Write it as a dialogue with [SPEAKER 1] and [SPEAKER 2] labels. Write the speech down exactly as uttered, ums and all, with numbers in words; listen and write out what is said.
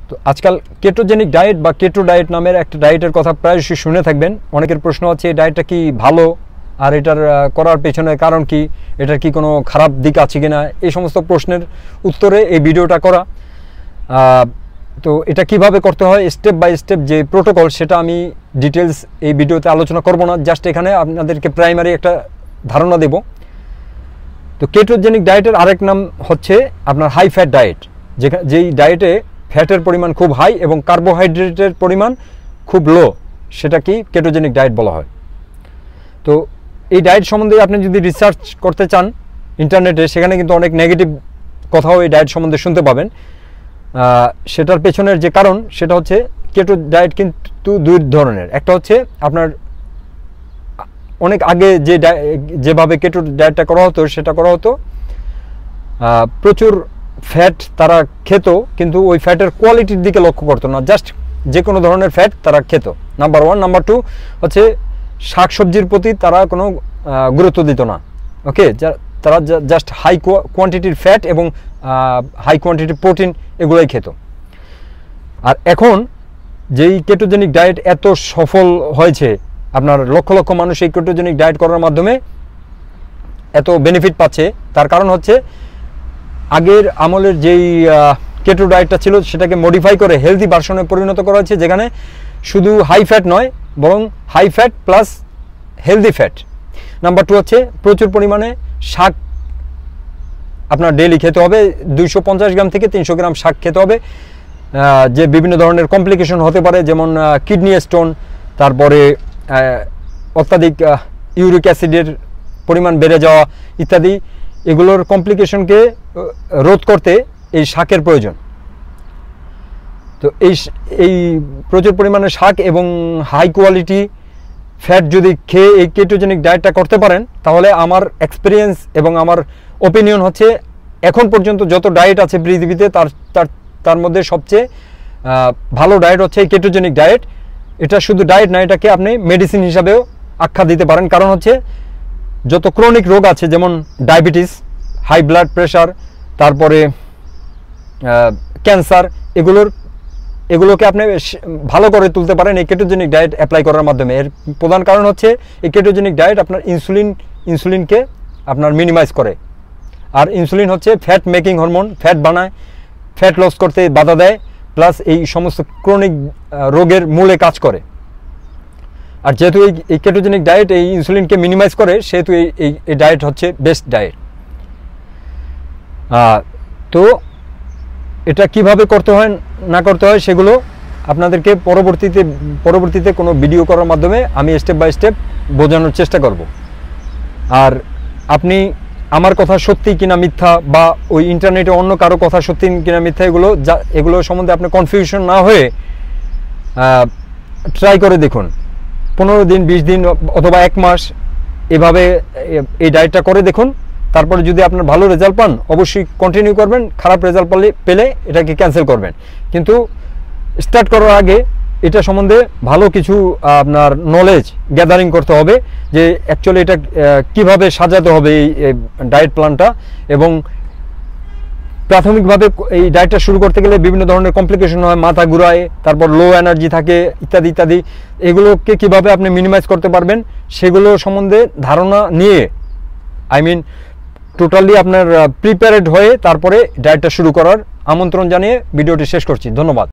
[SPEAKER 1] তো আজকাল ketogenic diet বা কেটো ডায়েট নামের একটা ডায়েটের কথা প্রায়শই শুনে থাকবেন। অনেকের প্রশ্ন হচ্ছে এই ডায়েটটা কি ভালো, আর এটার করার পেছনে কারণ কি, এটার কি কোনো খারাপ দিক আছে কিনা, এই সমস্ত প্রশ্নের উত্তরে এই ভিডিওটা করা। তো এটা কিভাবে করতে হয় স্টেপ বাই স্টেপ যে প্রোটোকল, সেটা আমি ডিটেলস এই ভিডিওতে আলোচনা করব না, জাস্ট এখানে আপনাদেরকে প্রাইমারি একটা ধারণা দেব। তো কেটোজেনিক ডায়েটের আরেক নাম হচ্ছে আপনার হাই ফ্যাট ডায়েট, যেখানে যেই ডায়েটে ফ্যাটের পরিমাণ খুব হাই এবং কার্বোহাইড্রেটের পরিমাণ খুব লো, সেটা কি কেটোজেনিক ডায়েট বলা হয়। তো এই ডায়েট সম্বন্ধে আপনি যদি রিসার্চ করতে চান ইন্টারনেটে, সেখানে কিন্তু অনেক নেগেটিভ কথাও এই ডায়েট সম্বন্ধে শুনতে পাবেন। সেটার পেছনের যে কারণ সেটা হচ্ছে কেটো ডায়েট কিন্তু দুই ধরনের। একটা হচ্ছে আপনার অনেক আগে যে যেভাবে কেটো ডায়েটটা করা হতো, সেটা করা হতো প্রচুর ফ্যাট তারা খেত, কিন্তু ওই ফ্যাটের কোয়ালিটির দিকে লক্ষ্য করতো না, জাস্ট যে কোনো ধরনের ফ্যাট তারা খেত, নাম্বার ওয়ান। নাম্বার টু হচ্ছে শাকসবজির প্রতি তারা কোনো গুরুত্ব দিত না। ওকে, তারা জাস্ট হাই কোয়ান্টিটির ফ্যাট এবং হাই কোয়ান্টিটির প্রোটিন এগুলোই খেত। আর এখন যেই কেটোজেনিক ডায়েট এত সফল হয়েছে, আপনার লক্ষ লক্ষ মানুষ এই কেটোজেনিক ডায়েট করার মাধ্যমে এত বেনিফিট পাচ্ছে, তার কারণ হচ্ছে আগের আমলের যেই কেটো ডায়েটটা ছিল সেটাকে মডিফাই করে হেলদি ভার্সনে পরিণত করা হয়েছে, যেখানে শুধু হাই ফ্যাট নয় বরং high fat plus healthy fat. Number two হচ্ছে প্রচুর পরিমাণে শাক আপনার ডেইলি খেতে হবে, দুইশো পঞ্চাশ গ্রাম থেকে তিনশো গ্রাম শাক খেতে হবে, যে বিভিন্ন ধরনের কমপ্লিকেশন হতে পারে, যেমন কিডনি স্টোন, তারপরে অত্যাধিক ইউরিক অ্যাসিডের পরিমাণ বেড়ে যাওয়া ইত্যাদি, এগুলোর কমপ্লিকেশনকে রোধ করতে এই শাকের প্রয়োজন। তো এই এই প্রচুর পরিমাণে শাক এবং হাই কোয়ালিটি ফ্যাট যদি খেয়ে এই কেটোজেনিক ডায়েটটা করতে পারেন, তাহলে আমার এক্সপিরিয়েন্স এবং আমার ওপিনিয়ন হচ্ছে এখন পর্যন্ত যত ডায়েট আছে পৃথিবীতে তার তার তার মধ্যে সবচেয়ে ভালো ডায়েট হচ্ছে এই কেটোজেনিক ডায়েট। এটা শুধু ডায়েট না, এটাকে আপনি মেডিসিন হিসাবেও আখ্যা দিতে পারেন। কারণ হচ্ছে যত ক্রনিক রোগ আছে, যেমন ডায়াবেটিস, হাই ব্লাড প্রেশার, তারপরে ক্যান্সার, এগুলোর এগুলোকে আপনি ভালো করে তুলতে পারেন এই কেটোজেনিক ডায়েট অ্যাপ্লাই করার মাধ্যমে। এর প্রধান কারণ হচ্ছে এই কেটোজেনিক ডায়েট আপনার ইনসুলিন ইনসুলিনকে আপনার মিনিমাইজ করে। আর ইনসুলিন হচ্ছে ফ্যাট মেকিং হরমোন, ফ্যাট বানায়, ফ্যাট লস করতে বাধা দেয়, প্লাস এই সমস্ত ক্রনিক রোগের মূলে কাজ করে। আর যেহেতু এই কেটোজেনিক ডায়েট এই ইনসুলিনকে মিনিমাইজ করে, সেহেতু এই এই ডায়েট হচ্ছে বেস্ট ডায়েট। তো এটা কিভাবে করতে হয় না করতে হয় সেগুলো আপনাদেরকে পরবর্তীতে পরবর্তীতে কোনো ভিডিও করার মাধ্যমে আমি স্টেপ বাই স্টেপ বোঝানোর চেষ্টা করব। আর আপনি আমার কথা সত্যি কিনা মিথ্যা, বা ওই ইন্টারনেটে অন্য কারো কথা সত্যি কিনা মিথ্যা, এগুলো যা এগুলো সম্বন্ধে আপনি কনফিউশন না হয়ে ট্রাই করে দেখুন। পনেরো দিন, বিশ দিন অথবা এক মাস এভাবে এই ডায়েটটা করে দেখুন। তারপরে যদি আপনার ভালো রেজাল্ট পান, অবশ্যই কন্টিনিউ করবেন। খারাপ রেজাল্ট পেলে পেলে এটাকে ক্যান্সেল করবেন। কিন্তু স্টার্ট করার আগে এটা সম্বন্ধে ভালো কিছু আপনার নলেজ গ্যাদারিং করতে হবে, যে অ্যাকচুয়ালি এটা কিভাবে সাজাতে হবে এই ডায়েট প্ল্যানটা। এবং প্রাথমিকভাবে এই ডায়েটটা শুরু করতে গেলে বিভিন্ন ধরনের কমপ্লিকেশন হয়, মাথা ঘুরায়, তারপর লো এনার্জি থাকে ইত্যাদি ইত্যাদি। এগুলোকে কিভাবে আপনি মিনিমাইজ করতে পারবেন সেগুলো সম্বন্ধে ধারণা নিয়ে, আই মিন টোটালি আপনার প্রিপেয়ার্ড হয়ে তারপরে ডায়েটটা শুরু করার আমন্ত্রণ জানিয়ে ভিডিওটি শেষ করছি। ধন্যবাদ।